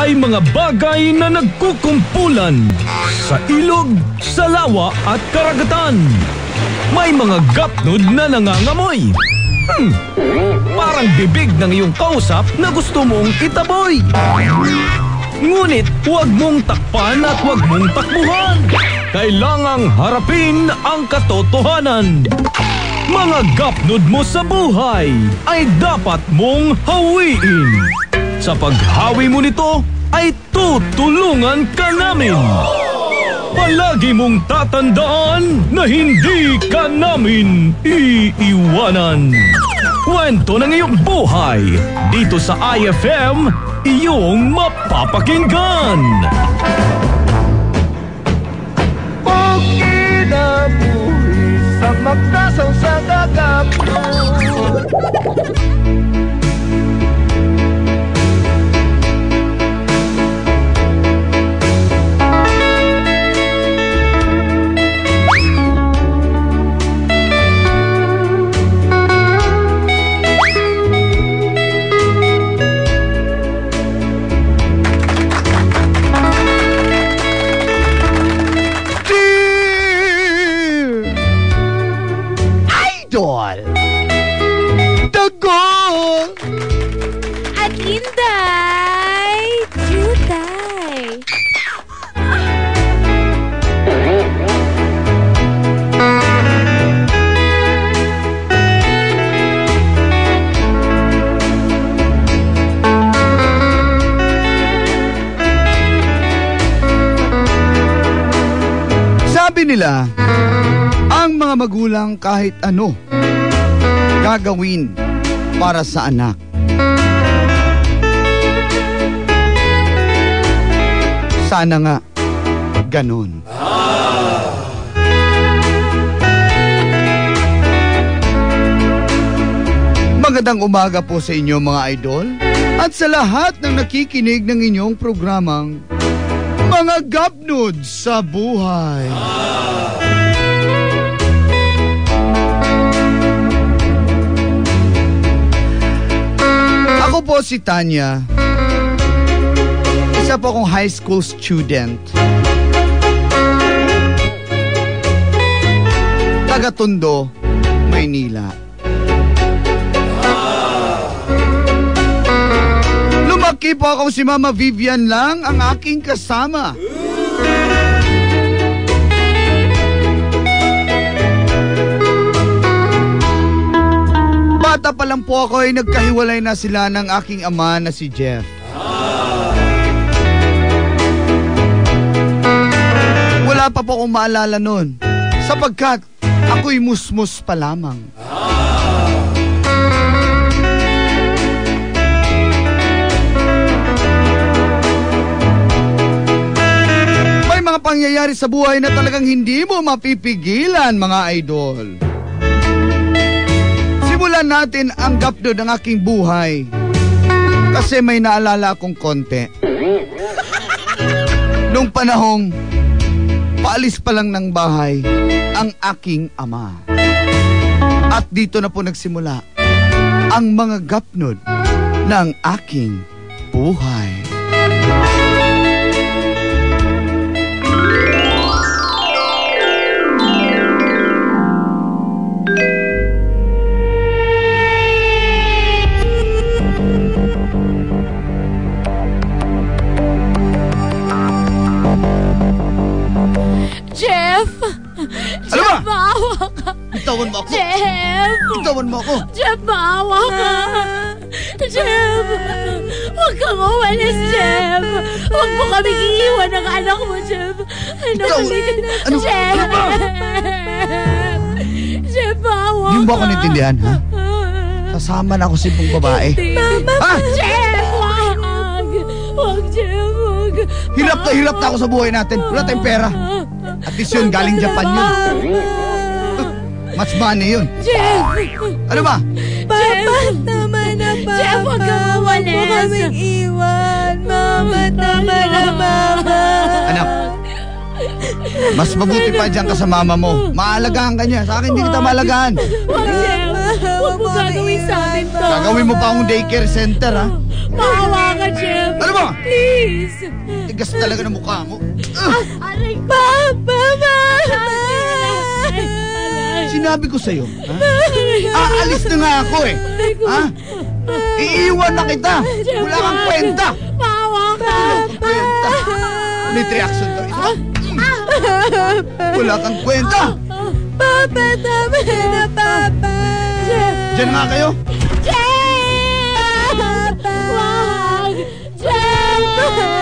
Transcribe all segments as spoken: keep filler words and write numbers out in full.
ay mga bagay na nagkukumpulan sa ilog, sa lawa at karagatan. May mga gapnod na nangangamoy. Hmm, parang bibig ng iyong kausap na gusto mong itaboy. Ngunit huwag mong takpan at huwag mong takbuhan. Kailangang harapin ang katotohanan. Mga gapnod mo sa buhay ay dapat mong hawiin. Sa paghawi mo nito ay tutulungan ka namin. Palagi mong tatandaan na hindi ka namin iiwanan. Kwento ng iyong buhay dito sa I F M, iyong mapapakinggan. Okay na buhay sa magdasaw sa gagapon. Dagol! At Inday! Jutay! Sabi nila, ang mga magulang kahit ano gagawin para sa anak. Sana nga ganun. Magandang umaga po sa inyo mga idol at sa lahat ng nakikinig ng inyong programang Mga Gapnod sa Buhay. Ako po si Tanya. Isa po akong high school student. Taga Tondo, Maynila. Lumaki po akong si Mama Vivian lang ang aking kasama. Bata pa lang po ako ay nagkahiwalay na sila ng aking ama na si Jeff. Wala pa po akong maalala nun sapagkat ako'y musmus pa lamang. May mga pangyayari sa buhay na talagang hindi mo mapipigilan mga idol. Simulan natin ang gapnod ng aking buhay kasi may naalala akong konti. Nung panahong paalis pa lang ng bahay ang aking ama. At dito na po nagsimula ang mga gapnod ng aking buhay. Jeff! Ano Jeff, ba? maawa ka! Bitawan mo ako! Jeff! Bitawan mo ako! Jeff, maawa ka! Jeff! Huwag kang umalis, Jeff! Huwag mo kaming iiwan ng anak mo, Jeff! Ano Ikaw, kasi? ano? Jeff! Ano ba? Jeff, maawa ka! Hindi mo ba ako naintindihan, ha? Kasama na ako si pong babae. Mama! Ha? Jeff! Huwag! Huwag, Jeff! Huwag! Hirap na hirap na ako sa buhay natin. Wala tayong pera. At least yun, galing Japan yun. Much money yun. Jeff! Ano ba? Papa, tama na, Papa. Jeff, huwag kang umalis. Huwag mo kaming iwan. Mama, tama na, Mama. Anak, mas mabuti pa dyan ka sa mama mo. Maalagaan ka niya. Sa akin, hindi kita maalagaan. Huwag, Jeff. Huwag mo gagawin sa amin to. Gagawin mo pa akong daycare center, ha? Maawa ka, Jeff. Ano ba? Please. Tigas talaga ng mukha mo. Ah, Aray ko. Mama! sinabi ko sa'yo, ha? Aalis na nga ako eh. Ha? Iiwan na kita. Wala kang kwenta. Maawa ka. Wala kang kwenta. Ulit reaction to. Isa. Wala kang kwenta. Papa, tama na, Papa. Diyan nga kayo. Jeff! Wag! Jeff!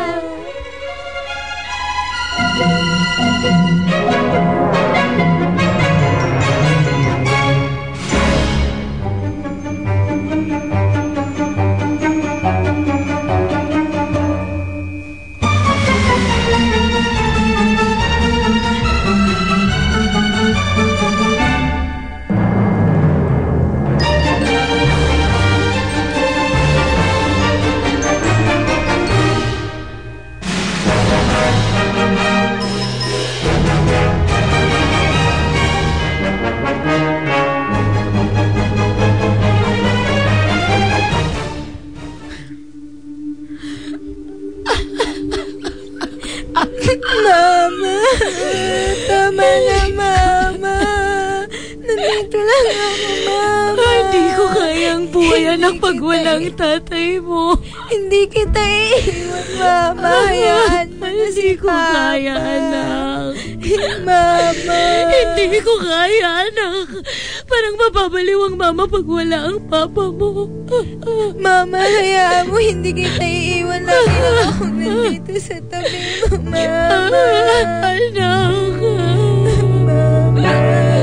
Mama! Tama na, Mama! Nandito lang ako, Mama! Hindi ko kayang buhayan ng pagwalang tatay mo. Hindi kita iiwan, Mama. Hayaan mo na si Papa. Hindi ko kaya, anak. Mama! Hindi ko kaya, anak. Parang mababaliw ang Mama pag wala ang Papa mo. Mama, hayaan mo. Hindi kita iiwan. Lagi lang ako nandito sa tabi mo, Mama. Anak. Mama.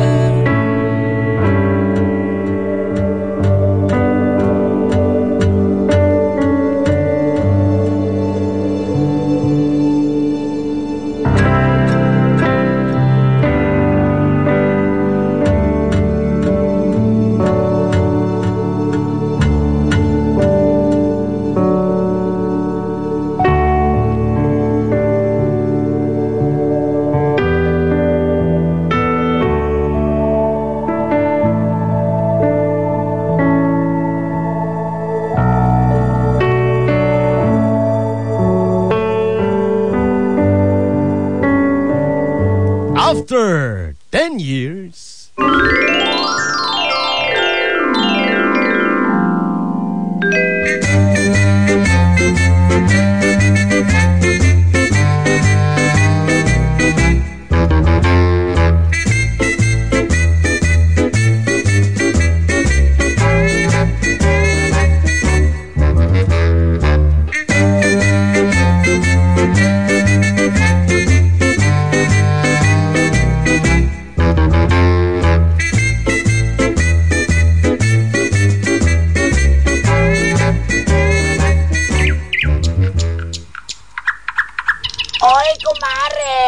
After ten years... Oy, kumare!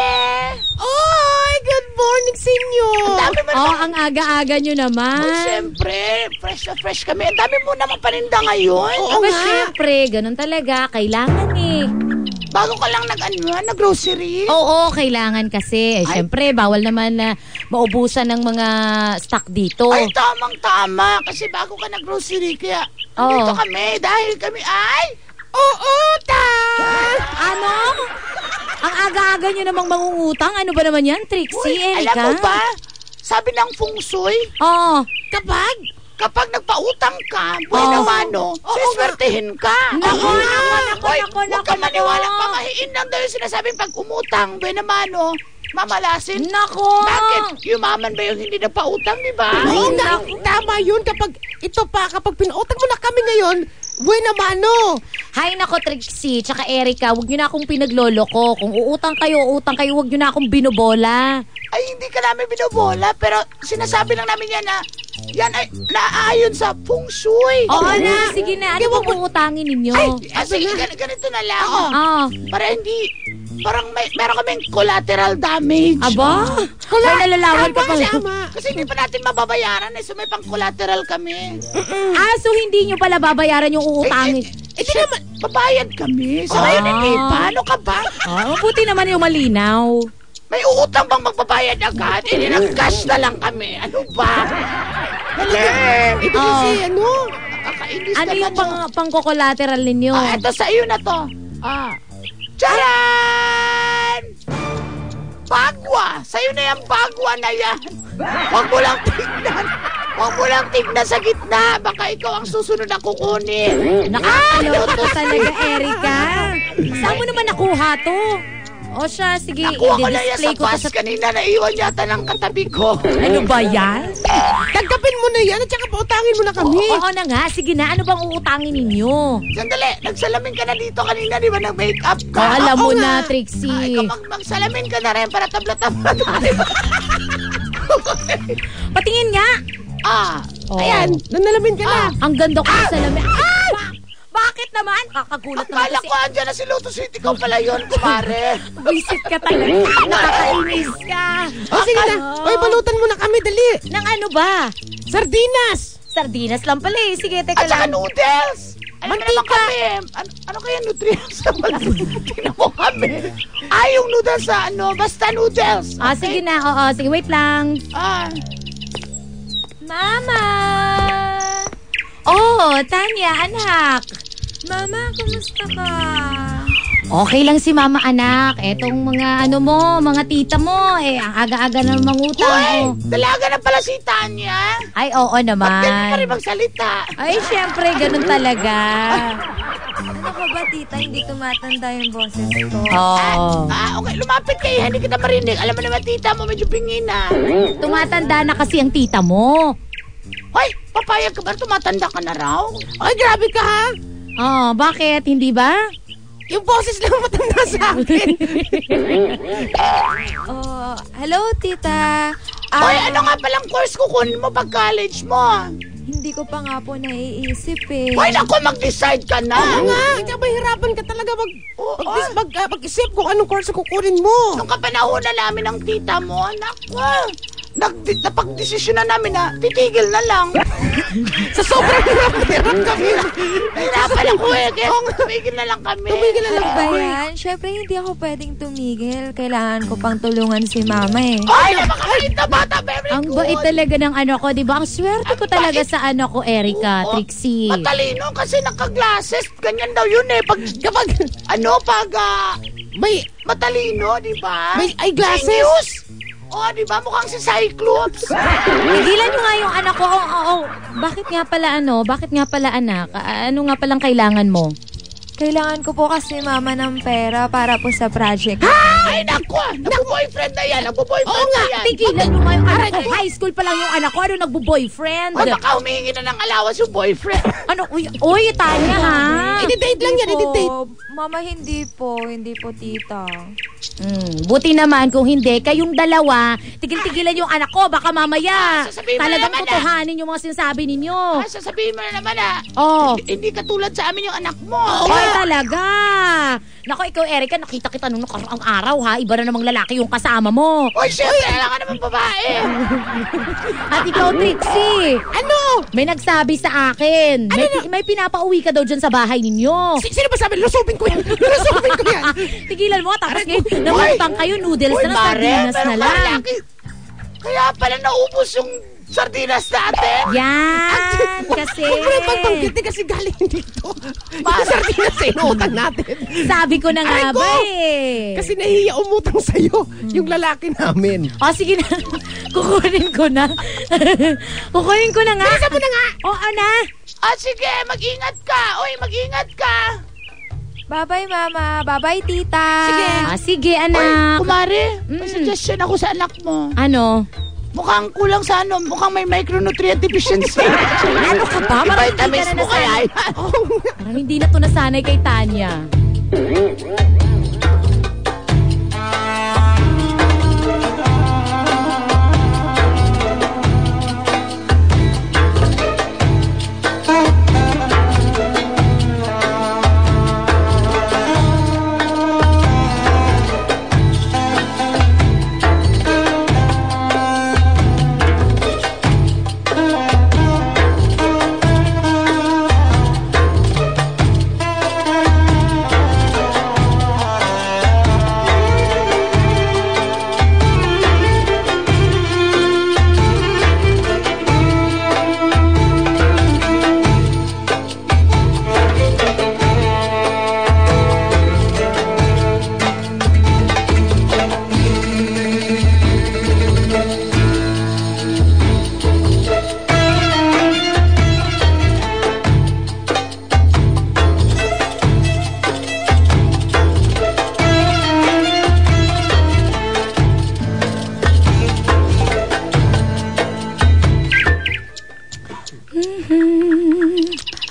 Oy, good morning sa inyo. Ang dami mo Oh, naman. ang aga-aga nyo naman. Uy, siyempre, fresh na fresh kami. Ang dami mo naman paninda ngayon. Oo nga. Siyempre, ganun talaga. Kailangan eh. Bago ka lang nag-ano, nag-grocery. Oo, kailangan kasi. Eh, Ay. siyempre, bawal naman na maubusan ng mga stock dito. Ay, tamang-tama. Kasi bago ka nag-grocery, kaya Oo. dito kami. Dahil kami ay uutang! Ano? Ang aga-aga nyo namang mangungutang? Ano ba naman yan, Trixie, Uy, Erika? alam mo ba? Sabi ng feng shui, Oo. kapag kapag nagpautang ka, buena Oo. mano, siswertehin ka. Nako, Oo. nako, nako, Hoy, nako, huwag nako, ka maniwala, nako. pamahiin lang dahil sinasabing pag umutang, buena mano, mamalasin. Nako! Bakit? Yumaman ba yung hindi na pautang, di ba? Ay, Oo, naku. ta- tama yun. Kapag ito pa, kapag pinautang mo na kami ngayon, buena mano. Hay nako, Trixie, tsaka Erika, huwag nyo na akong pinagloloko. Kung uutang kayo, uutang kayo, huwag nyo na akong binobola. Ay, hindi ka namin binobola, pero sinasabi lang namin yan na yan ay naaayon sa feng shui. Oo na, sige na. Ano bang uutangin ninyo? Ay, ah, sige, gan- ganito na lang. Ah, Para hindi, parang may, meron kaming collateral damage. aba? May nalalawan ka pa. Tama. Kasi hindi pa natin mababayaran eh, so may pang collateral kami. Ah, so hindi nyo pala babayaran yung uutangin. Eh, di naman, babayad kami. Sa ngayon, Ah. hindi pa. Ano ka ba? Ah, mabuti naman yung malinaw. May uutang bang magbabayad agad? Hindi, nag-cash na lang kami. Ano ba? Dali. Ito kasi, ano? Kaka- English Ano naman yung pang, pang-collateral ninyo? Ah, eto sa iyo na to. Ah. Charan! Bagwa! Sa'yo na yung bagwa na yan. Huwag mo lang tignan. Huwag mo lang tignan sa gitna. Baka ikaw ang susunod na kukunin. Nakakaloto talaga, Erica. Saan mo naman nakuha to? O siya, sige, Nakuha ko na yan i-display sa ko to bus. sa... Kanina naiwan yata ng katabi ko. Ano ba yan? Tanggapin mo na yan at saka pautangin mo na kami. Oo na nga, sige na. Ano bang uutangin ninyo? Sandali, nagsalamin ka na dito kanina, di ba? Nag-makeup O, ka. alam mo Oo na, nga. Ah, Trixie. ikaw mag magsalamin ka na rin para tabla-tabla tayo. Patingin nga. ah, Oh. Ayan, nanalamin ka na. Ang ganda ko sa salamin. Ay! Ba- bakit naman? Kakagulat naman akala kasi. ko andyan na si Lotus City ko pala yun, kumare. Visit ka talaga. Nakakainis ka. O sige na. Oy, balutan mo na kami, dali. Nang ano ba? Sardinas. Sardinas lang pala eh. Sige, teka At saka lang. noodles. Ano Mantika. naman kami? Ano, ano kaya nutrients na wala? Tingnan mo kami. Ah, yung noodles sa ano, basta noodles. Ah, sige na. Oo, sige, wait lang. Ah, Mama! Oh, Tanya, anak. Mama, kumusta ka? Okay lang si Mama, anak. Etong mga ano mo, mga tita mo, eh, ang aga-aga na mangutang. uy, Oh. dalaga na pala si Tanya. Ay, oo Ba't ganyan pa naman. rin magsalita? Ay, syempre, ganun talaga. Ano ka ba, tita? Hindi tumatanda yung boses ko. Oo. Ah, okay, lumapit kayo. Hindi kita marinig. Alam mo naman, tita mo, medyo pingin na. Tumatanda na kasi ang tita mo. Hoy, papayag ka ba? Tumatanda ka na raw? Ay, grabe ka ha. Oh, bakit? Hindi ba? Yung boses lang matanda sa akin. Oh, hello, tita. Ah, Hoy, ano nga palang course kukunin mo pag college mo? Hindi ko pa nga po naiisip eh. Hoy, naku, mag-decide ka na. Oo nga, kaya mahirapan ka talaga mag, Oo. mag, mag, ah, mag-isip kung anong course kukunin mo. Nung kapanahon na namin ng tita mo, naku, nag, napag-desisyon na namin na titigil na lang. Sa sobrang hirap na hirap kami. Nahirapan ako eh, kaya tumigil na lang kami. Tumigil na Ano lang ba kami. yan? Siyempre, hindi ako pwedeng tumigil. Kailangan ko pang tulungan si mama eh. Ay, napakabait na bata, very Ang good. bait talaga ng ano ko, di ba? Ang swerte ko Ang talaga bait. sa ano ko, Erica, Oo. Trixie. Matalino kasi naka-glasses. Ganyan daw yun eh. Pag, kapag, ano, pag ah, May, matalino, di ba? May eyeglasses. Genius. Oh, di ba? Mukhang si Cyclops. Tigilan nyo nga yung anak ko. Oo, oo, oo. Bakit nga pala ano? Bakit nga pala anak? Ah, Ano nga palang kailangan mo? Kailangan ko po kasi mama ng pera para po sa project. Ay, naku. Nagbo-boyfriend na yan. Nagbo-boyfriend Oo nga, na yan. tigilan nyo nga yung anak ko. High school pa lang yung anak ko. Ano, nagbo-boyfriend? Ay, baka humingi na ng allowance yung boyfriend. Ano? Uy, uy Tanya ha? i-date lang yan, Hindi i-date. po. Mama, hindi po. Hindi po, tita. Hmm, buti naman kung hindi, kayong dalawa, tigil-tigilan yung anak ko. Baka mamaya, Ah, sasabihin mo talagang na naman, totohanin yung mga sinasabi ninyo. Ah, sasabihin mo na naman ah. Oh. Hindi, hindi katulad sa amin yung anak mo. Ay, talaga. Nako, ikaw, Erica, nakita kita nung nakaraang araw, ha? Iba na namang lalaki yung kasama mo. Oy, syempre, alam ka naman babae. At ikaw, Trixie, Ano? may nagsabi sa akin. May, may pinapauwi ka daw dyan sa bahay ninyo. Si- Sino ba sabi? Lusubin ko yan. Lusubin ko yan. Tigilan mo, tapos ngayon, namutang kayo, noodles Uy, na, Mare, sardinas pero na lang. malaki. Kaya pala naubos yung sardinas natin. Yan, kasi... Huwag mo na pagbanggit eh, kasi galing dito. Yung sardinas sa inuutang natin. Sabi ko na nga Aray ko! ba eh. Kasi nahihiya umutang sa'yo yung lalaki namin. O, sige na. Kukunin ko na. Kukunin ko na nga. Bilisan mo na nga. Oo na. Ah, sige, mag-ingat ka. Oy, mag-ingat ka. Bye-bye, mama. Bye-bye, tita. Sige. Ah, sige, Oy, anak. kumare, may Mm. suggestion ako sa anak mo. Ano? Mukhang kulang sa ano, mukhang may micronutrient deficiency. Ano ka ba? Parang hindi Vitamins ka na mo kaya nasanay. yan. Parang hindi na to nasanay kay Tanya.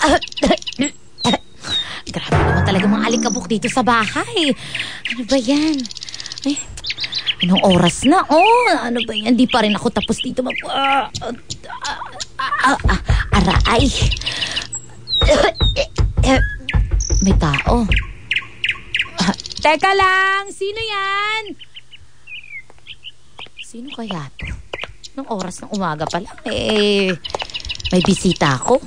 Grabe naman talaga mga alikabok dito sa bahay. Ano ba yan? Ay, anong oras na? Oh, ano ba yan? Di pa rin ako tapos dito mag... Uh, uh, uh, uh, uh, aray. May tao. Teka lang, sino yan? Sino kaya to? Nung oras ng umaga pa lang, eh, may bisita ako.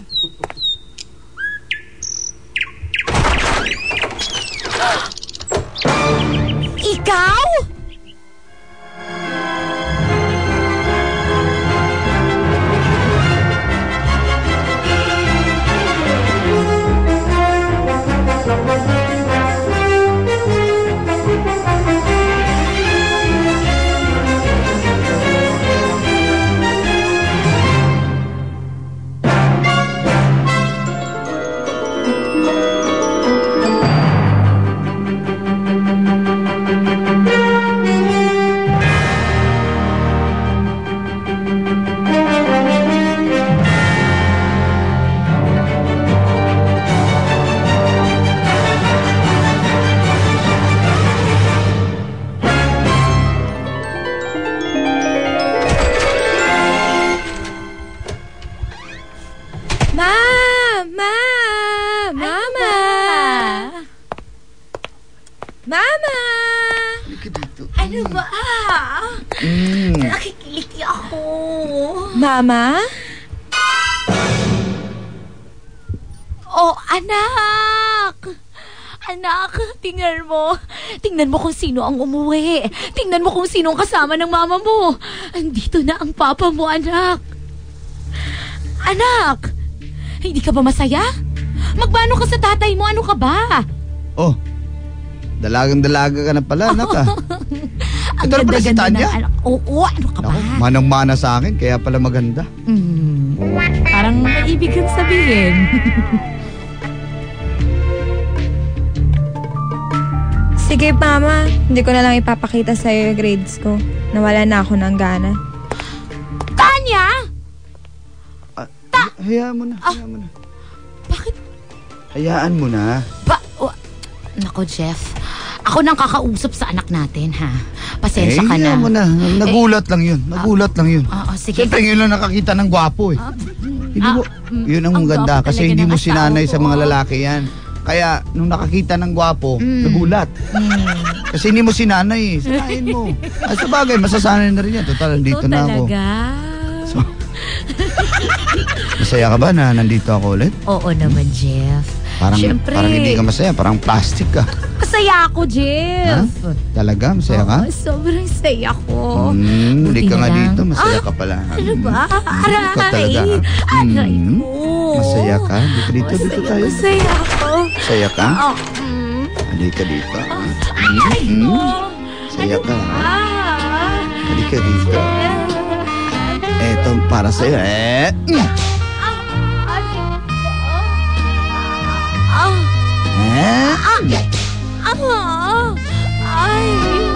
Ikaw? Mama? Oh, anak! Anak, tingnan mo. Tingnan mo kung sino ang umuwi. Tingnan mo kung sino ang kasama ng mama mo. Andito na ang papa mo, anak. Anak! Hindi ka ba masaya? Magmano ka sa tatay mo? Ano ka ba? Oh, dalagang-dalaga ka na pala, anak ah. Ang ito na pala si Tanya? Oo, oh, oh, ano ka ba? Naku, manang-mana sa akin, kaya pala maganda. Hmm, parang may ibig kang sabihin. Sige, Mama. Hindi ko na lang ipapakita sa'yo yung grades ko. Nawala na ako ng gana. Tanya! Ah, Ta- hayaan mo na, hayaan mo na. Bakit? Hayaan mo na. Ba? Oh, nako, Jeff. Ako nang kakausap sa anak natin, ha? Pasensya eh, ka na. mo na. Nagulat eh, lang yun. Nagulat uh, lang yun. Oo, uh, uh, sige. Siyempre, yun lang nakakita ng gwapo eh. Uh, hindi mo, uh, yun ang, ang ganda kasi hindi mo sinanay sa mga lalaki yan. Kaya, nung nakakita ng gwapo, mm. nagulat. Mm. Kasi hindi mo sinanay eh. Sanayin mo. Ay, sa bagay, masasanay na rin yan. Total, nandito na ako. So, masaya ka ba na nandito ako ulit? Oo naman, Jeff. Parang, Siyempre. parang hindi ka masaya. Parang plastic ka. Masaya ako, Jeff. Ha? Talaga? Masaya ka? Oo, sobrang saya ko. Hmm, hindi ka nga dito. Masaya ah, ka pala. Ano ba? Aray. Ka talaga. Aray hmm. ko. Masaya ka? Dito, dito, masaya, dito tayo. Masaya ako. Masaya ka? Oh. Mm. Halika dito. Aray hmm. ko. Masaya ka. Ah. Halika dito. Eto para sa'yo. Eh. Ah, ay. Ah, ay.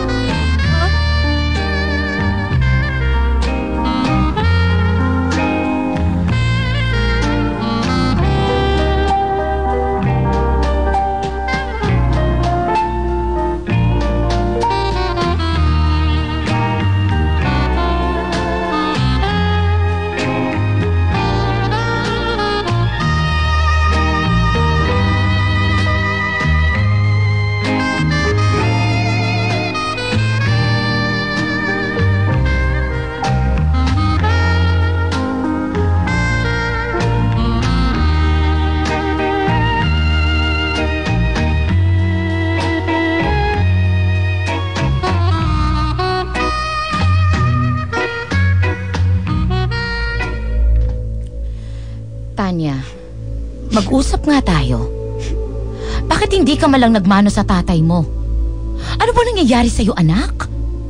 Tanya, mag-usap nga tayo. Bakit hindi ka malang nagmano sa tatay mo? Ano ba nangyayari sa'yo, anak?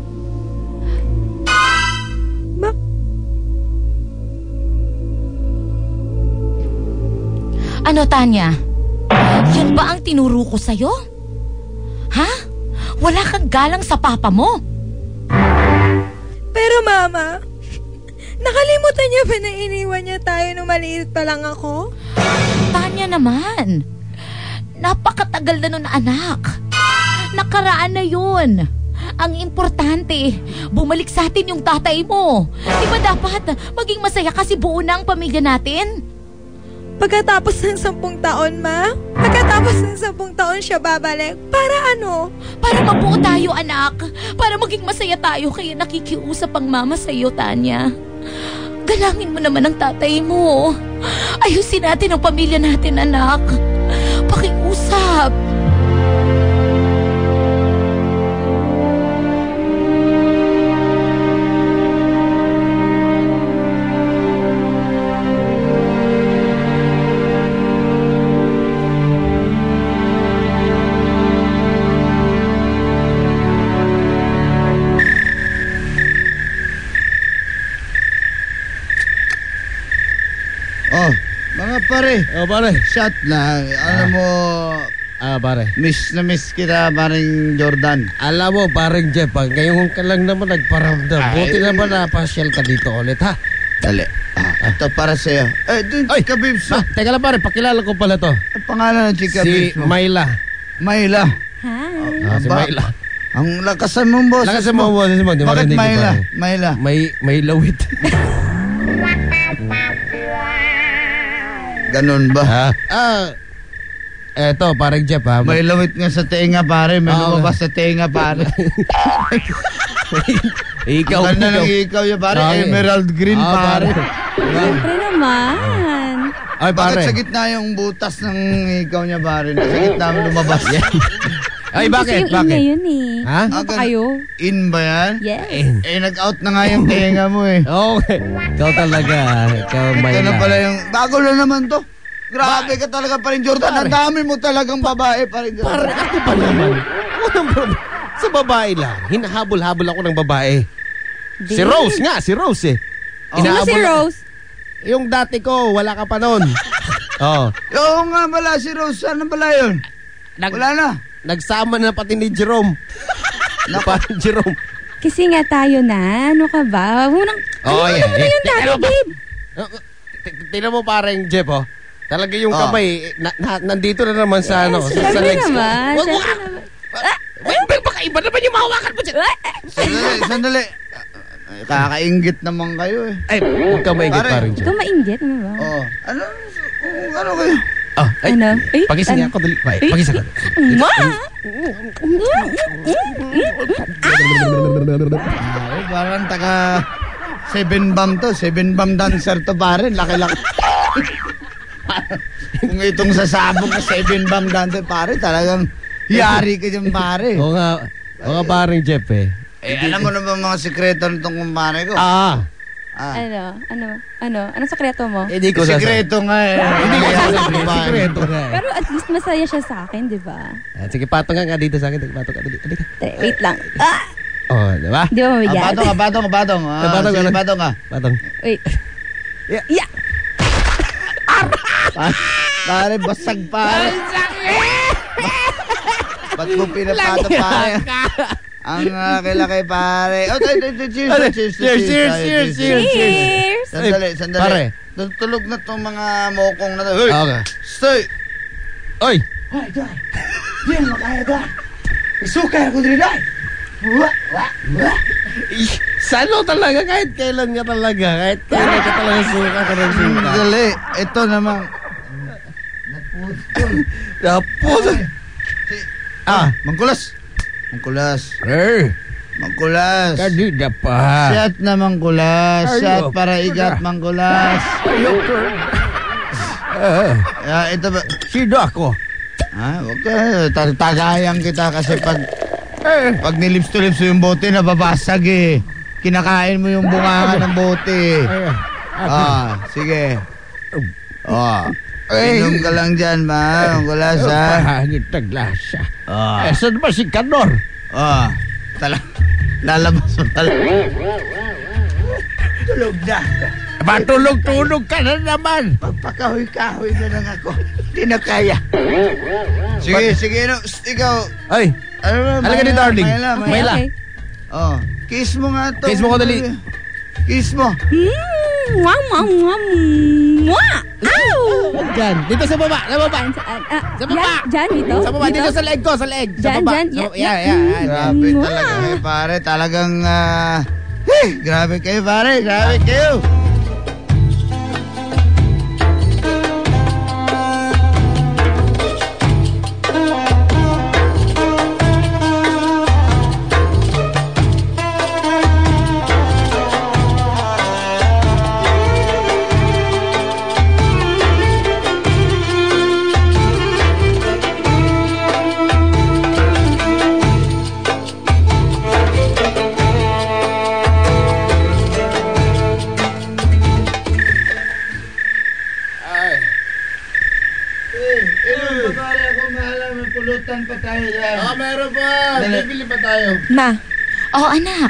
Ma? Ano, Tanya? Yan ba ang tinuro ko sa'yo? Ha? Wala kang galang sa papa mo? Pero, Mama, nakalimutan niya ba na iniwan niya tayo nung maliit pa lang ako? Tanya naman. Napakatagal na nun, anak. Nakaraan na yun. Ang importante, bumalik sa atin yung tatay mo. Di ba dapat maging masaya kasi buo na ang pamilya natin? Pagkatapos ng sampung taon, ma? Pagkatapos ng sampung taon siya babalik? Para ano? Para mabuo tayo, anak. Para maging masaya tayo, kaya nakikiusap ang mama sa iyo, Tanya. Galangin mo naman ang tatay mo. Ayusin natin ang pamilya natin, anak. Pakiusap. Oh, mga pare. Oh, pare. Shot na. Alam mo, Ah, pare. miss na miss kita, paring Jordan. Alam mo, parang Jeff, ah, ngayon ka lang naman nagparamdam. Ay. Buti naman napasyal ka dito ulit, ha? Dali. Ah, ito para sa'yo. Eh, dun, Ay. Chika Bibs. Ah, teka lang, pare. Pakilala ko pala to. Ang pangalan ng Chika Si Bibs mo? Mayla. Mayla. Hi. Ah, si Aba, Mayla. Ang lakasan mong boses Lakasan mo ang boses mo, di ba? Bakit Narinig ko, Mayla? pare. Mayla. May, may lawit. Ganun ba? ah, ah, eto, parang Jeff, ha? May lawit nga sa tenga, pare. May Oo. lumabas sa tenga, pare. Ikaw, Ang ganda ikaw. ng ikaw yun, pare. Okay. Emerald green, Ah, pare. Siyempre naman. Ay, Bakit pare. sa gitna yung butas ng ikaw niya, pare? Sa gitna mo lumabas. Ay, bakit? Kasi yung Bakit? in na yun eh. Ha? Ano Ah, pa kayo? In ba yan? Yes. Eh, nag-out na nga yung tenga mo eh. Okay. Ikaw talaga. Ikaw, Ito Mayla. na pala yung... Bago na naman to. Grabe ka talaga pa rin, Jordan. Ang dami mo talagang babae pa rin, Para Jordan. ako pa naman. Walang problema. Sa babae lang. Hinahabol-habol ako ng babae. Si Rose nga, si Rose eh. Oh. Sino si Inaabol- Rose? Yung dati ko, wala ka pa noon. Oo. Oo nga pala, si Rose. Ano pala yun? Nag- Wala na. Nagsama na pati ni Jerome. Parang Jerome. Kasi nga tayo na. Ano ka ba? Unang... Oh, ano yeah. naman na yun dati, Pero ba- babe? Tingnan mo parang Jeff, oh. Talaga yung Oh. kamay, na, na, nandito na naman sa ano, sa, sa Siyempre legs. naman. Wag mo Siyempre ka- naman. Wait, wait, baka iba naman yung mahawakan mo dyan. Sandali, sandali. Ay, Kakaingit naman kayo eh. Ay, huwag ka maigit Pare. parang Jeff. Ikaw mainggit, ano ba? Oh, ano? kung Ano kayo? Oh, ay, Ano? Ay, pagising ano? ako, dali. Ay, Ay. pagising ako. Ma! Ay, parang taga seven bam to. Seven bam dancer to, pare. Laki-laki. Kung itong sasabog na seven bam dancer, pare, talagang yari ka dyan, pare. Oo nga, oo nga parang Jeff eh. Eh, alam mo na ba mga sikreto nitong kumpare ko? Ah, Ah. Ano? Ano? Ano? Anong sekreto mo? hindi ko sasabihin. Sikreto nga eh. Hindi ko Kaya sasabihin. kumpare. Sikreto nga eh. Pero at least masaya siya sa akin, di ba? Ah, sige, patong nga nga dito sa akin. Patong ka, dali. Dali ka. Tara, wait lang. Ah! Oh, di ba? Di ba Ah, mabigat? patong ka, patong ka, patong. Ah, Eh, patong sige, ka. patong ka. Patong. Wait. Yeah. Yeah! Pa- Pare, basag pare. Ba't mo pinapato pare? Ang uh, laki pare. Oh, tay, tay, tay, cheers, Ano? cheers, Cheers, cheers, cheers, cheers. Cheers! Sandali, sandali. Pare. Tul- Tulog na tong mga mokong na to. Hey, Okay. stay. Oy! Ay, day. Yan, makaya day. Isukay ako diri day. Wa, wa, wa. Eh, Sano talaga, kahit kailan nga talaga, kahit kailan ka talaga suka ka ng suka. Sandali, ito naman. Tapos, Ah, mangkulas. Mangkulas. eh, Mangkulas. kanina pa. Shot na mangkulas. Shot Ayok. para igat mangkulas. Eh, Ah, ito ba? sino ako? Ah, wag ka. Tag- Tagayan kita kasi pag Eh, pag nilips to lips yung bote, nababasag eh. Kinakain mo yung bunganga ng bote. eh, Ah, sige. Ah, Eh. inom ka lang dyan, ma. Mangkulas, ha? pahangit na glasa. Ah, Eh, saan ba si Kanor? ah. Tala. Lalabas mo tala. Tulog na ako. Matulog-tulog ka na naman. Pagpakahoy-kahoy na lang ako. Hindi na kaya. Sige, sige. No. Psst, ikaw. Ay, Ano ba? halika ni darling. Mayla, Mayla. Mayla. Okay. Oh, kiss mo nga to. Kiss mo ko, dali. Kiss mo. Mm, mwah, mwah, mwah, mwah. Ow! Diyan, dito sa baba, sa baba. Saan? Ah, Sa baba. Yan, dyan, dito? Sa baba, dito sa leg ko, sa leg. Sa Dyan, baba. dyan, Sa yan, baba. Yeah, yeah, yeah. Grabe talaga eh, pare. Talagang, ah... eh, grabe kayo, pare. Grabe kayo. Ah, meron pa. Bibili pa tayo. Ma, Oh, anak.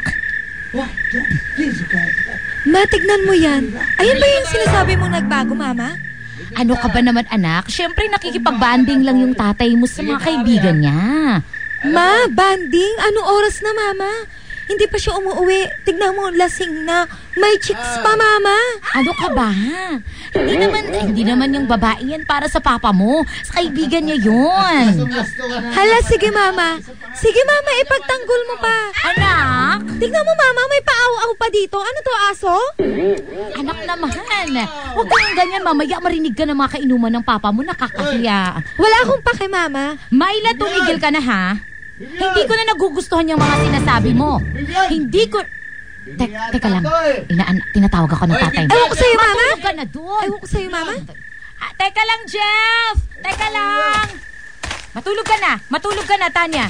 ma, tignan mo yan. Ayan ba yung sinasabi mong nagbago, Mama? Ano ka ba naman, anak? Siyempre, nakikipag-banding lang yung tatay mo sa mga kaibigan niya. Ma, banding? Anong oras na, Mama? Hindi pa siya umuwi. Tignan mo, lasing na. May chicks pa, Mama. Ano ka ba? Hindi naman, hindi naman yung babae yan para sa papa mo. Sa kaibigan niya yun. Hala, sige, Mama. Sige, Mama, ipagtanggol mo pa. Anak? Tignan mo, Mama, may paaw-aw pa dito. Ano to, aso? Anak naman. Huwag kang ganyan, mamaya marinig ka ng mga kainuman ng papa mo. Nakakahiya. Wala akong pake, Mama. Maila, tumigil ka na, ha? Hindi ko na nagugustuhan yung mga sinasabi mo. Hindi ko... Tek, teka lang. Inaan, tinatawag ako ng tatay mo. Ewan ko sa'yo, Mama. Matulog ka na doon. Ewan ko sa'yo, Mama. Ah, teka lang, Jeff! Teka lang! Matulog ka na. Matulog ka na, Tanya.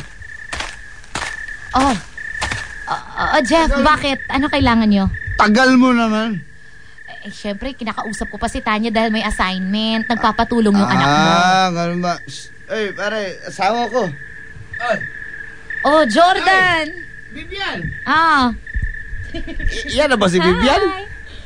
Oh. Oh, oh, Jeff, bakit? Ano kailangan nyo? Tagal mo naman. Eh, syempre, kinakausap ko pa si Tanya dahil may assignment. Nagpapatulong yung anak mo. Ah, ganun ba? Shh. Ay, pare, asawa ko. Oh, Jordan! Vivian! Ah. Yan na ba si Vivian? Hi.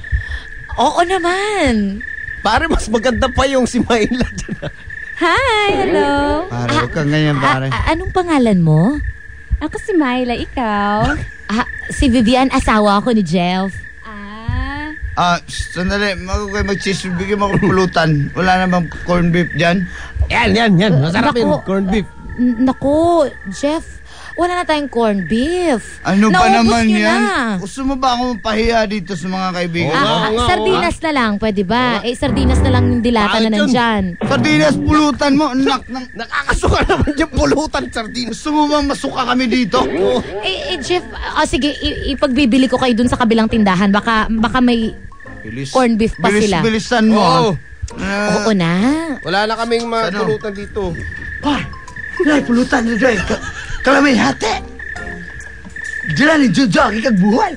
Oo naman. Pare, mas maganda pa yung si Maila dyan. Hi, hello. Pare, huwag kang ganyan, pare. Ah, ah, anong pangalan mo? Ako si Myla, ikaw? Ah, si Vivian, asawa ko ni Jeff. Ah, Ah, shh, sandali. Mag- mag-cheese. Bigyan mo akong pulutan. Wala namang corn beef dyan. Yan, yan, yan. Masarap Naku. yun. Corned beef. N- Naku, Jeff, wala na tayong corned beef. Ano ba Naubos naman nyo yan? na. Gusto mo ba akong pahiya dito sa mga kaibigan? Oo Ah, ko? ah, nga, sardinas na lang, pwede ba? Eh, sardinas na lang yung dilata Bakit na yun? nandyan. Sardinas, pulutan mo. Nak, nak. Nakakasuka naman yung pulutan, sardinas. Gusto mo bang masuka kami dito? Eh, eh Jeff, ah, sige, i- ipagbibili ko kayo dun sa kabilang tindahan. Baka, baka may Bilis. corned beef pa Bilis, sila. Bilisan mo. Oo. ah. Oo na. Wala na kaming mga Ano? pulutan dito. Par, Dry, pulutan na dry. Ka- Kalamay hati. Diyan ni Jojo, ikagbuhay.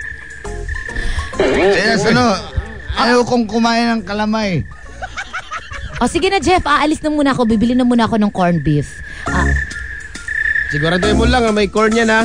Kaya ano, ayaw kong kumain ng kalamay. O sige na, Jeff, aalis na muna ako. Bibili na muna ako ng corned beef. Ah, Siguraduhin mo lang na may corn yan, ha?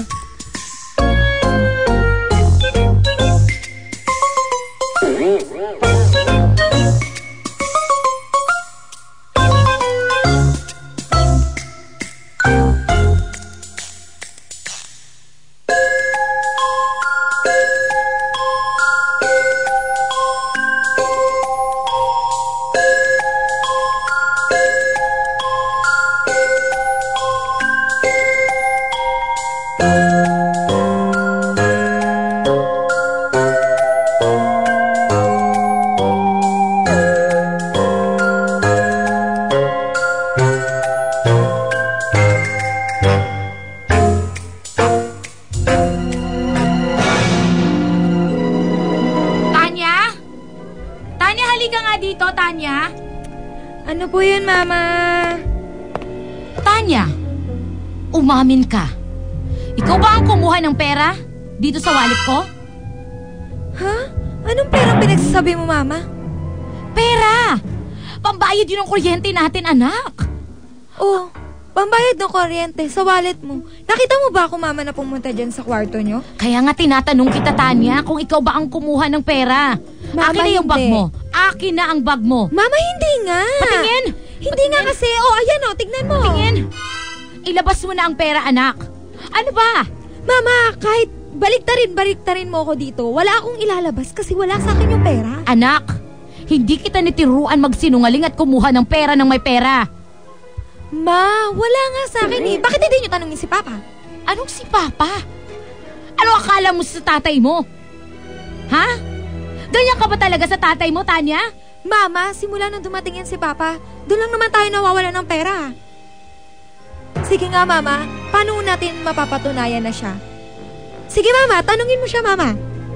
Tanya? Tanya, halika nga dito, Tanya. ano po yun, Mama? Tanya, umamin ka. Ikaw ba ang kumuha ng pera dito sa wallet ko? Ha? Anong perang pinagsasabi mo, Mama? Pera! Pambayad yun ng kuryente natin, anak. Oh, pambayad ng kuryente sa wallet mo. Nakita mo ba ako, Mama, na pumunta dyan sa kwarto nyo? Kaya nga tinatanong kita, Tanya, kung ikaw ba ang kumuha ng pera. Mama, Akin na yung bag hindi. mo. Akin na ang bag mo. Mama, hindi nga. Patingin! Hindi nga kasi. Oh, ayan oh, tignan mo. Patingin! Ilabas mo na ang pera, anak. Ano ba? Mama, kahit baliktarin, baliktarin mo ako dito, wala akong ilalabas kasi wala sa akin yung pera. Anak, Hindi kita nitiruan magsinungaling at kumuha ng pera ng may pera. Ma, wala nga sa akin eh. Bakit hindi niyo tanungin si Papa? Anong si Papa? Ano akala mo sa tatay mo? Ha? Ganyan ka ba talaga sa tatay mo, Tanya? Mama, simula nang dumating yan si Papa, doon lang naman tayo nawawala ng pera. Sige nga, Mama. Paano natin mapapatunayan na siya? Sige, Mama. Tanungin mo siya, Mama.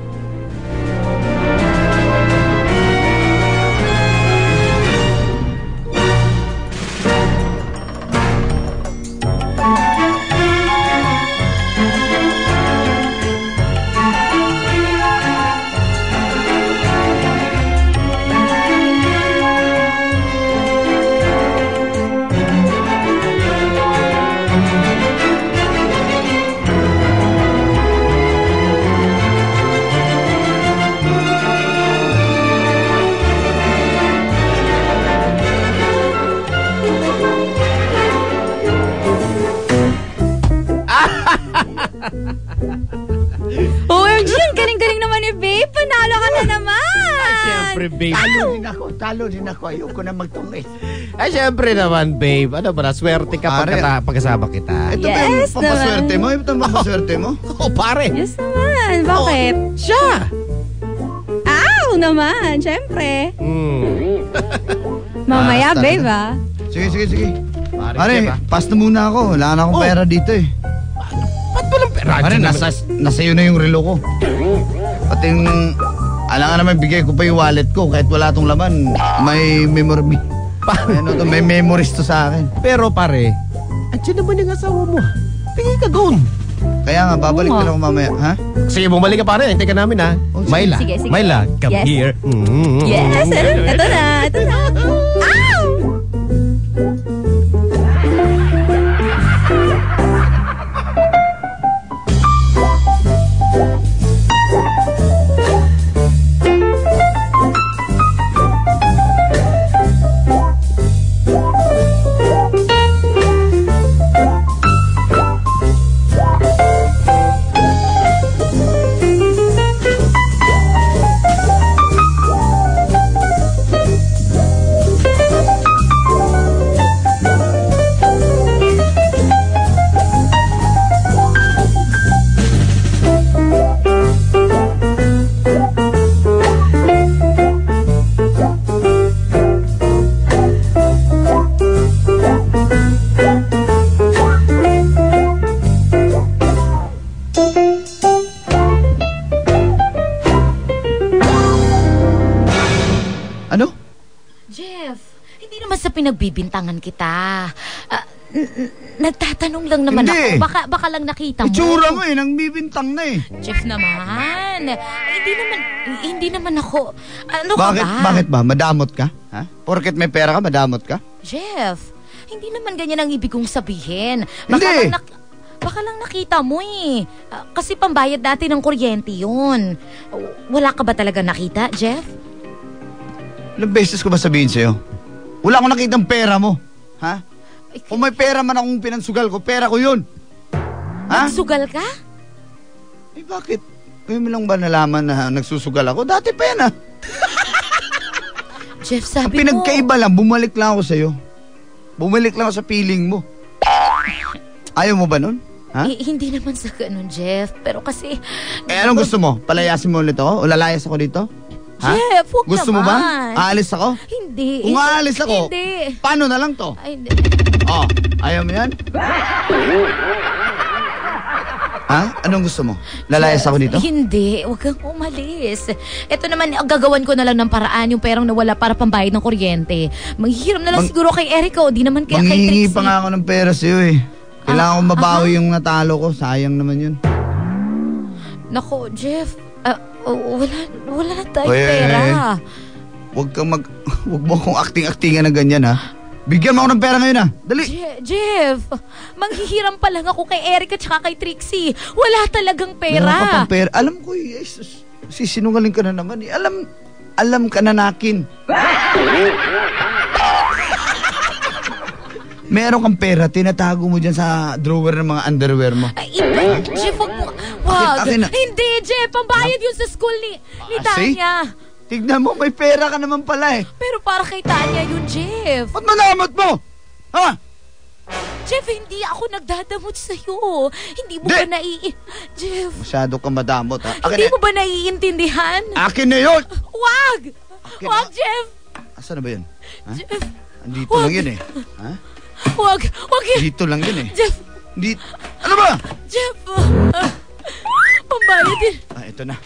O M G, ang galing-galing naman ni Babe. Panalo ka na naman. Siyempre, babe. Talo din ako, talo din ako. Ayoko na magtungis. Ay, siyempre naman, babe. Ano ba na, swerte ka Pare. pagkata, pagkasama kita. Ito ba yung Yes, pampaswerte mo? Ito ang pampaswerte mo? Oh, pare. Yes naman. Bakit? Siya. Ow naman, syempre. Hmm. Mamaya, Ah, Babe, talaga. ah. Sige, sige, sige. Pare, Pare, Jeff, ah. pass na muna ako. Wala na akong Oh. pera dito eh. Ba't ba ng pera? Pare, nasa, nasa iyo na yung relo ko. Pati yung... Alam nga naman, bigay ko pa yung wallet ko. Kahit wala tong laman, may memory. May, ano to, may memories to sa akin. Pero pare, andyan naman yung asawa mo. Tingin ka doon. Kaya nga, babalik Oo. na ako mamaya. Ha? Sige, bumalik ka pare. Hintayin ka namin ha. Oh, sige. Myla. Sige, sige. Myla, come Yes. here. Mm. Yes, ito na, ito na. Ow! Ano? Jeff, hindi naman sa pinagbibintangan kita. Ah, n- n- nagtatanong lang naman Hindi. ako. Baka, baka lang nakita mo. Itsura mo eh, nang bibintang na eh. Jeff naman. Hindi naman, hindi naman ako. Ano ka Bakit? ba? Bakit ba? Madamot ka? Ha? Porket may pera ka, madamot ka? Jeff, hindi naman ganyan ang ibig kong sabihin. Baka Hindi. lang, nak- baka lang nakita mo eh. Ah, kasi pambayad natin ng kuryente yun. Wala ka ba talaga nakita, Jeff? Ilang beses ko ba sabihin sa'yo? Wala akong nakitang pera mo. Ha? Kung may pera man akong pinansugal ko, pera ko yun. Ha? Nagsugal ka? Eh bakit? Ngayon mo lang ba nalaman na nagsusugal ako? Dati pa yan ah. Jeff, Ang sabi mo... pinagkaiba lang, bumalik lang ako sa'yo. Bumalik lang ako sa feeling mo. Ayaw mo ba nun? Ha? Eh, hindi naman sa ganun, Jeff. Pero kasi... Eh anong gusto mo? Palayasin mo ulit ako? O lalayas ako dito? Ha? Jeff, huwag Gusto mo ba? naman. Aalis ako? Hindi. Kung Eh, aalis ako, Hindi. paano na lang to? Ay, hindi. Oh, ayaw mo yan? Ha? Anong gusto mo? Lalayas ako dito? Hindi. Huwag kang umalis. Ito naman, gagawan ko na lang ng paraan yung perang nawala para pambayad ng kuryente. Manghihiram na lang Mang- siguro kay Erica o di naman kaya kay Manghihingi Trixie. pa nga ako ng pera sa'yo eh. Kailangan Ah, kong mabawi aha. yung natalo ko. Sayang naman yun. Nako, Jeff. ah, oh, wala, wala na tayong Oy, pera. Huwag kang mag... Huwag mo akong acting-actingan na ganyan ha. Bigyan mo ako ng pera ngayon ha. Dali! Je- Jeff, manghihiram pa lang ako kay Erica tsaka kay Trixie. Wala talagang Meron ka pera. pang pera. Alam ko eh. Ay, sus, sisinungaling ka na naman eh. Alam... Alam ka na nakin. Meron kang pera, tinatago mo dyan sa drawer ng mga underwear mo. Ay, iba. Jeff, wag mo. Wag. Akin- akin na. Hindi, Jeff. Pambayad yun sa school ni, ni Ah, see? Tanya. Tignan mo, may pera ka naman pala eh. Pero para kay Tanya yun, Jeff. Ba't manamot mo? Ha? Jeff, hindi ako nagdadamot sa'yo. Hindi mo Di. ba nai... Jeff, Masyado ka madamot ha. Akin hindi na, mo ba naiintindihan? akin na yun! Wag! Akin Wag, na. Jeff! Asan na ba yun? Ha? Jeff, Andito Wag. lang yun eh. Ha? wag! Wag yun! Dito lang yun eh. Jeff! Dito. Ano ba? Jeff! Uh, pambayad din. Ah, ito na.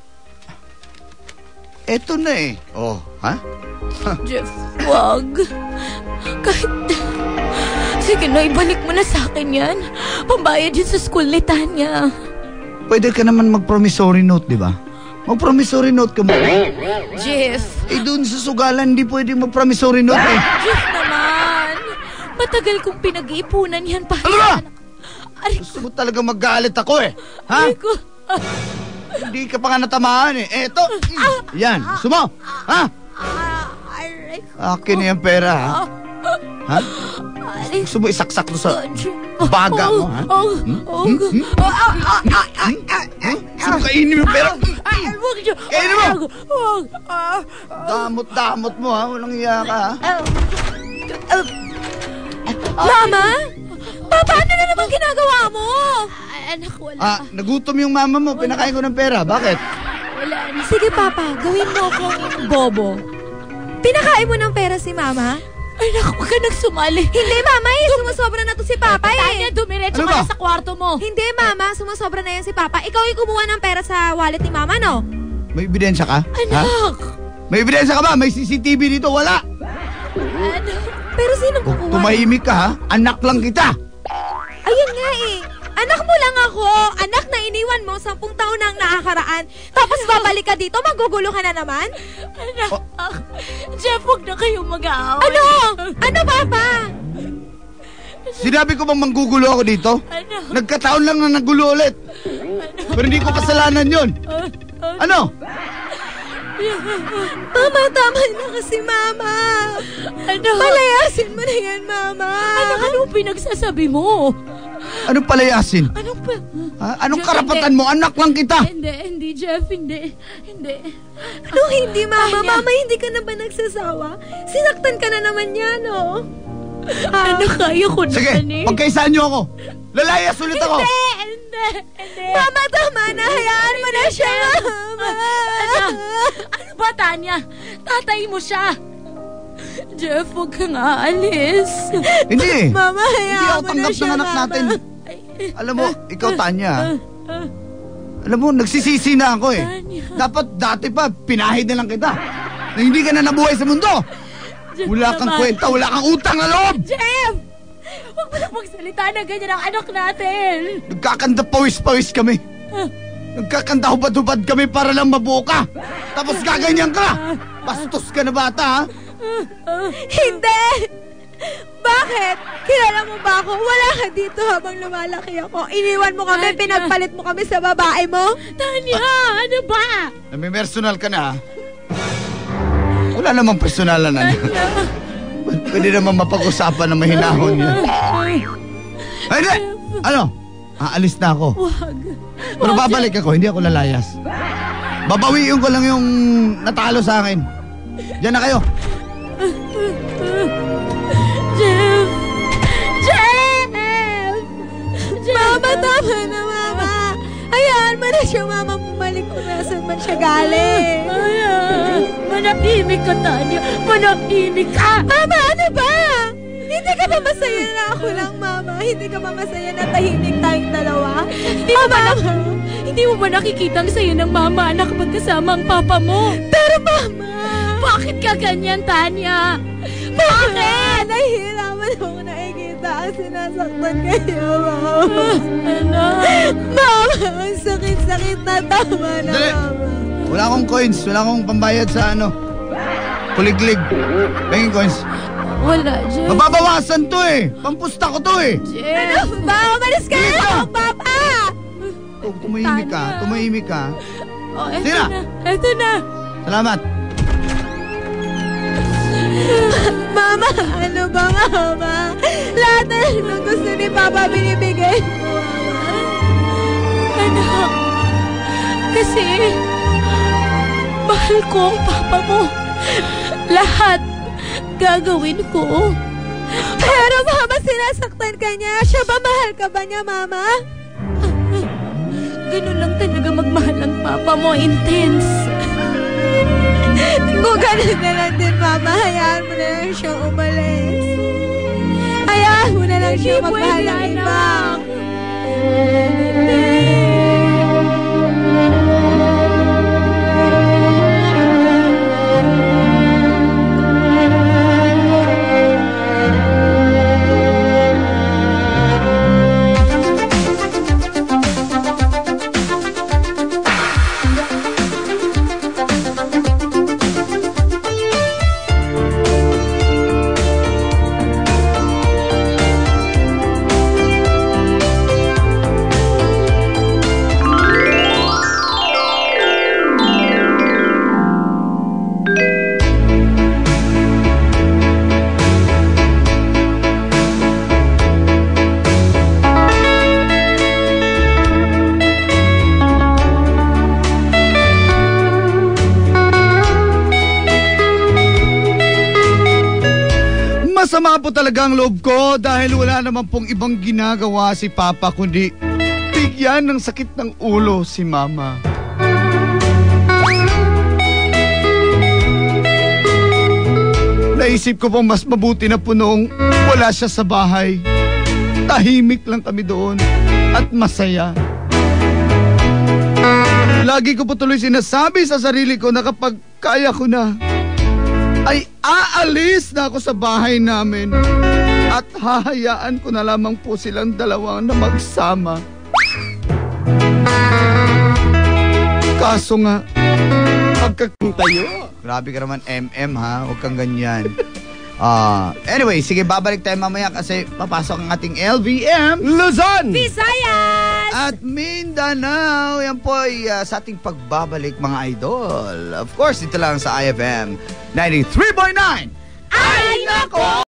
Ito na eh. Oh, ha? Jeff, wag. Kahit... Sige na, ibalik mo na sa akin yan. Pambayad yun sa school ni Tanya. Pwede ka naman mag-promissory note, di ba? Mag-promissory note ka mo. Jeff. Eh, dun sa sugalan, hindi pwede mag-promissory note eh. Jeff naman. Matagal kong pinag-iipunan yan para Ano ba? sa anak. Aray ko. Gusto mo talaga magalit ako eh. Ha? Aray ko. Ah, Hindi ka pa nga natamaan eh. Eto. Yan. Gusto mo? Ha? ah, aray ko. Akin na yung pera ha? Ha? Aray Gusto mo isaksak to sa Jeff. baga mo ha? Oh, oh, oh. Ah, ah, ah, ah, ah, ah. Gusto mo kainin mo yung pera? Ay, wag Jeff. Kainin mo! Wag. Wag. Ah, Damot-damot mo ha? Walang iya ka ha? ah. Mama? Papa, ano na naman ginagawa mo? Anak, wala. Ah, nagutom yung mama mo. Pinakain ko ng pera. Bakit? Wala. Sige, Papa. Gawin mo akong bobo. Pinakain mo ng pera si Mama? Anak, huwag ka nang sumali. Hindi, Mama. Eh. Sumusobra na to si Papa eh. Tanya, dumiretso Ano ka ba? na sa kwarto mo. Hindi, Mama. Sumusobra na yan si Papa. Ikaw yung kumuha ng pera sa wallet ni Mama, no? May ebidensya ka? Ha? Anak. May ebidensya ka ba? May C C T V dito? Wala. Anak. Pero sinong Kung kukuha? tumahimik ka ha? Anak lang kita. Ayun nga eh. Anak mo lang ako. Anak na iniwan mo sampung taon na ang nakakaraan. Tapos babalik ka dito, magugulo ka na naman? Anak. Jeff, huwag na kayong mag-aaway. Ano? Ano, Papa? Sinabi ko bang manggugulo ako dito? Anak. Nagkataon lang na nagulo ulit. Pero hindi ko kasalanan yun. Ano? Mama, tama na kasi, Mama. Anak. Palayasin mo na yan, Mama. Anak, anong pinagsasabi mo? Anong palayasin? Anong pa... Ha? Anong Jeff, karapatan mo? Anak lang kita. Hindi, hindi, Jeff, hindi. Hindi. Ano hindi, Mama? Tanya. Mama, hindi ka na ba nagsasawa? Sinaktan ka na naman yan, oh. Anak, kaya ko na Sige, eh. pagkaisaan niyo ako. Lalayas ulit ako. Hindi, hindi, hindi. Mama, tama na. Hayaan mo na siya, Mama. Anak, ano ba, Tanya? Tatay mo siya. Jeff, huwag kang aalis. Hindi. Mama, Hindi hayaan ako mo na tanggap siya, ng anak Mama. natin. Alam mo, ikaw Tanya. Alam mo, nagsisisi na ako eh. Tanya. Dapat dati pa, pinahid na lang kita. Na hindi ka na nabuhay sa mundo. Jeff Wala kang naman. kwenta, wala kang utang na loob. Jeff! Huwag mo na magsalita na ganyan ang anak natin. Nagkakanta pawis-pawis kami. Nagkakanta hubad-hubad kami para lang mabuo ka. Tapos gaganyan ka. Bastos ka na bata ha. Hindi! Bakit? Kilala mo ba ako? Wala ka dito habang lumalaki ako. Iniwan mo kami, Tanya. pinagpalit mo kami sa babae mo. Tanya, ano ba? Nami-personal ka na ha. Wala namang personalan na. Pwede naman mapag-usapan na mahinahon yan. Ay, hindi! Ano? Aalis na ako. Wag. Pero babalik ako, hindi ako lalayas. Babawiin ko lang yung natalo sa akin. Diyan na kayo. Jeff! Jeff! Jeff! Mama, tama na, Mama. Hayaan mo na siya, Mama. Bumalik kung nasan man siya galing. Ayan. Manahimik ka, Tanya. Manahimik ka. Mama, ano ba? Hindi ka ba masaya na ako lang, Mama? Hindi ka ba masaya na tahimik tayong dalawa? Hindi mo ba nak- Hindi mo ba nakikita ang sayo ng mama na kapag kasama ang papa mo? Pero, Mama! Bakit ka ganyan, Tanya? Bakit? Nahihirapan ako nakikita ang sinasaktan kayo, Mama. Anak. Mama, ang sakit-sakit na tama na, Dali. Mama. Wala akong coins. Wala akong pambayad sa ano. Kuliglig. Pengin coins. Wala, Jeff. Mababawasan to eh. Pampusta ko to eh. Jeff. Ano ba? Umalis ka Bilis na, ka! Papa! Oh, tumahimik ka. Tanya. Tumahimik ka. Oh, eto Sina? na. Eto na. Salamat. Mama, ano ba, Mama? Lahat na lang ng gusto ni Papa binibigay mo, Mama. Anak. Kasi, Mahal ko ang papa mo. Lahat gagawin ko. Pero mama, sinasaktan ka niya. Siya ba, mahal ka ba niya, mama? Ganun lang talaga magmahal ang papa mo. Intense. Kung ganun na lang din, mama, hayaan mo na lang siyang umalis. Hayaan mo na lang siya magmahal ng iba. Masama po talaga ang loob ko dahil wala naman pong ibang ginagawa si Papa kundi bigyan ng sakit ng ulo si Mama. Naisip ko pong mas mabuti na po noong wala siya sa bahay. Tahimik lang kami doon at masaya. Lagi ko po tuloy sinasabi sa sarili ko na kapag kaya ko na, ay aalis na ako sa bahay namin at hahayaan ko na lamang po silang dalawang na magsama. Kaso nga, pagkakutayo. Grabe ka naman, M M ha, huwag kang ganyan. Uh, anyway, sige, babalik tayo mamaya kasi papasok ang ating L V M Luzon! Visayas! At Mindanao. Yan po ay uh, sa ating pagbabalik mga idol. Of course, ito lang sa I F M ninety-three point nine. Ay, nako!